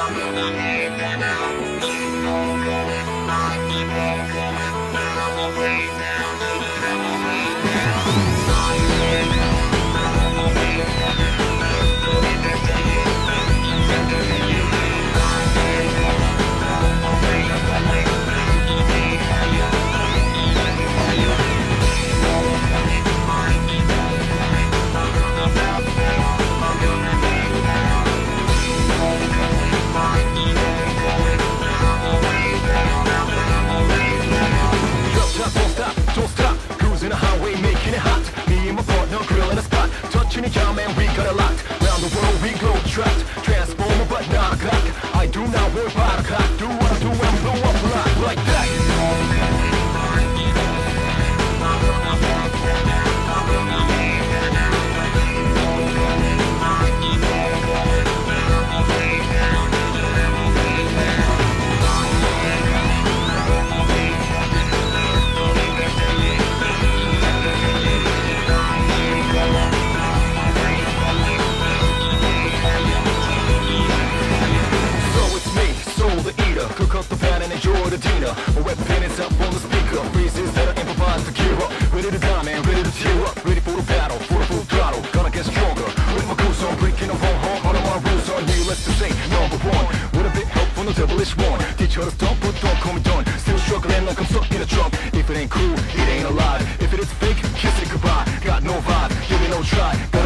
Transformer but not a clock. I do not work by the clock. Do what I do and blow up a lot like that. Cook up the pan and enjoy the dinner. My weapon is up on the speaker. Phrases that I improvise to gear up. Ready to die, man, ready to tear up. Ready for the battle, for the full throttle. Gonna get stronger. With my goose on, breaking the wrong heart. All of my rules on you, let's just say number one. With a bit help from the devilish one. Teach her to stop, but don't call me done. Still struggling like I'm stuck in a trunk. If it ain't cool, it ain't alive. If it is fake, kiss it goodbye. Got no vibe, give it no try.